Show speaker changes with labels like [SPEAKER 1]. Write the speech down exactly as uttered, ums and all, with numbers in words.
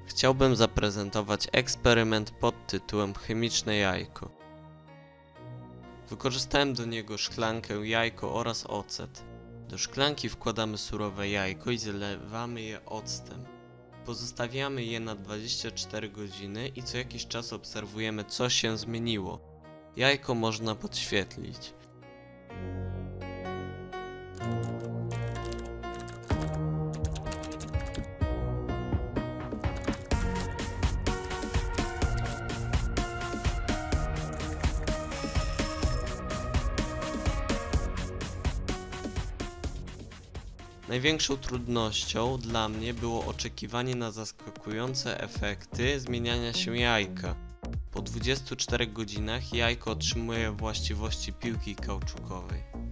[SPEAKER 1] Chciałbym zaprezentować eksperyment pod tytułem chemiczne jajko. Wykorzystałem do niego szklankę, jajko oraz ocet. Do szklanki wkładamy surowe jajko i zalewamy je octem. Pozostawiamy je na dwadzieścia cztery godziny i co jakiś czas obserwujemy, co się zmieniło. Jajko można podświetlić. Największą trudnością dla mnie było oczekiwanie na zaskakujące efekty zmieniania się jajka. Po dwudziestu czterech godzinach jajko otrzymuje właściwości piłki kauczukowej.